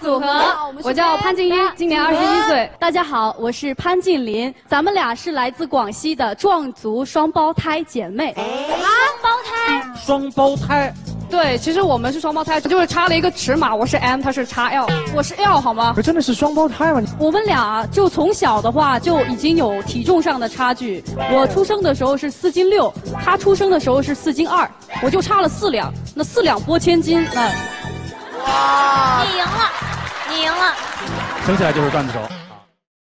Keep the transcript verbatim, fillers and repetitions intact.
组合。我叫潘静音，今年二十一岁。 大家好，我是潘静林，咱们俩是来自广西的壮族双胞胎姐妹。 双胞胎？ 双胞胎。 对，其实我们是双胞胎，就是差了一个尺码，我是 M， 他是 X L， 我是 L， 好吗？ 可真的是双胞胎吗？ 我们俩就从小的话就已经有体重上的差距。我出生的时候是四斤六，他出生的时候是四斤二，我就差了四两。那四两拨千斤，那。 哇！你赢了，你赢了。 生下来就是段子手。